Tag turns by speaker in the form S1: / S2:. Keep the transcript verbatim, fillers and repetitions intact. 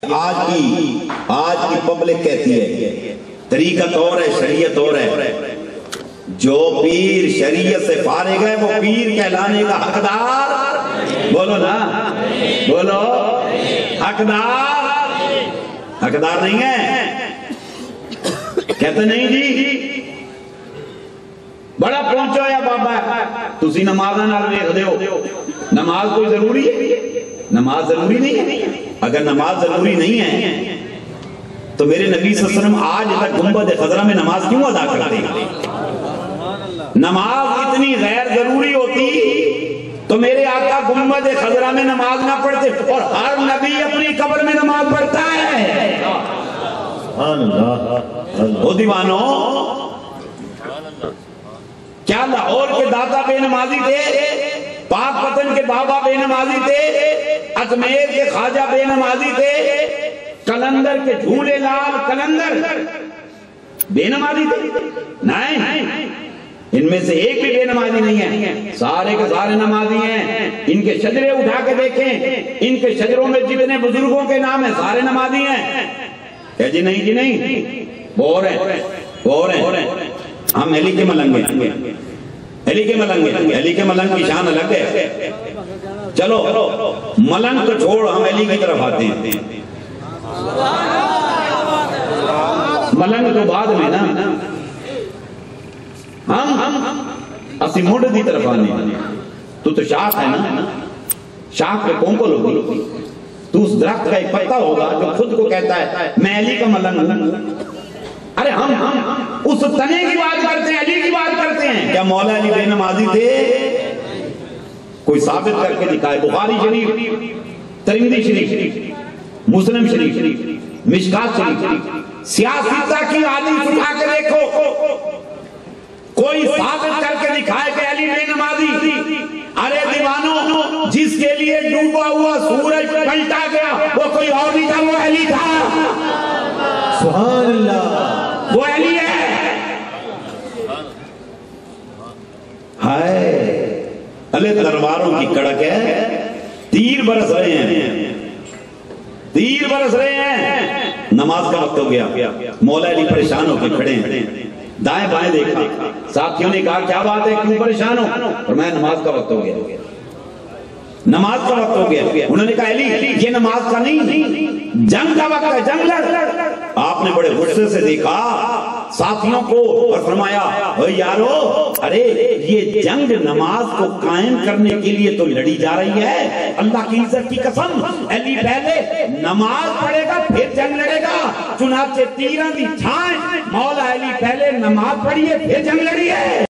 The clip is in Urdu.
S1: آج کی آج کی پبلک کہتی ہے طریقت اور ہے، شریعت اور ہے. جو پیر شریعت سے فارغ ہے وہ پیر کہلانے کا حقدار، بولو نا، بولو حقدار، حقدار نہیں ہے. کہتے نہیں جی بڑا پہنچو یا بابا تسی نمازاں نال ویکھدے ہو، نماز کوئی ضروری ہے؟ نماز ضروری نہیں ہے. اگر نماز ضروری نہیں ہے تو میرے نبی صلی اللہ علیہ وسلم آج تک گنبد خضرا میں نماز کیوں ادا کرتے ہیں؟ نماز اتنی غیر ضروری ہوتی تو میرے آقا گنبد خضرا میں نماز نہ پڑھتے، اور ہر نبی اپنی قبر میں نماز پڑھتا ہے. او دیوانو، کیا لاہور کے داتا بے نمازی تھے؟ پاک پتن کے بابا بے نمازی تھے؟ اجمیر کے خواجہ بے نمازی تھے؟ کلندر کے جھولے لال کلندر بے نمازی تھے؟ نہیں، ان میں سے ایک بھی بے نمازی نہیں ہے، سارے کے سارے نمازی ہیں. ان کے شجرے اٹھا کے دیکھیں، ان کے شجروں میں جتنے بزرگوں کے نام ہیں سارے نمازی ہیں. کہ جی نہیں جی نہیں، وہ اور ہیں، وہ اور ہیں. ہم علی کے ملنگ ہیں، علی کے ملنگ ہیں، علی کے ملنگ کی شان الگ ہے. چلو ملنگ تو چھوڑ، ہم علی کی طرف آتے ہیں. ملنگ تو بعد میں نا، ہم اسی موڑ دی طرف آنے. تو تو شاخ ہے نا، شاخ پہ کونکل ہوگی، تو اس درخت کا ایک پتہ ہوگا جو خود کو کہتا ہے میں علی کا ملنگ ہوں. ارے ہم ہم اس تنے کی بات کرتے ہیں، علی کی بات کرتے ہیں. کیا مولا علی بے نمازی تھے؟ کوئی ثابت کر کے دکھائے. بخاری شریف، ترمذی شریف، مسلم شریف، مشکات شریف، سیاستہ کی حدیث اٹھا کے دیکھو، کوئی ثابت کر کے دکھائے کہ علی بے نمازی. ارے دیوانو، جس کے لیے ڈوبا ہوا سورج پلٹا گیا وہ کوئی اور نہیں تھا، وہ علی تھا. سبحان اللہ، وہ علی ہے. ہائے علی تلواروں کی کڑک ہے، تیر برس رہے ہیں، تیر برس رہے ہیں. نماز کا وقت ہو گیا، مولا علی پریشان ہو کے کھڑے ہیں. دائیں بائیں دیکھا، ساتھیوں نے کہا کیا بات ہے، کیوں پریشان ہو؟ اور میں نماز کا وقت ہو گیا، نماز کا وقت ہو گیا. انہوں نے کہا علی یہ نماز کا نہیں، جنگ کا وقت ہے، جنگ لڑ. آپ نے بڑے غصے سے دیکھا ساتھیوں کو اور فرمایا اے یارو، ارے یہ جنگ نماز کو قائم کرنے کے لیے تو لڑی جا رہی ہے. اللہ کی عزت کی قسم، علی پہلے نماز پڑھے گا پھر جنگ لڑے گا. چنانچہ تیروں دی چھائیں مولا علی پہلے نماز پڑھیے پھر جنگ لڑی ہے.